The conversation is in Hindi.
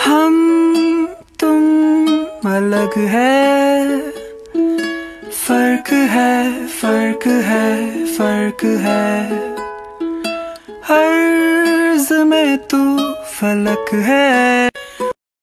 हम तुम अलग है, फर्क है, फर्क है, फर्क है। अर्ज़ में तू फलक है।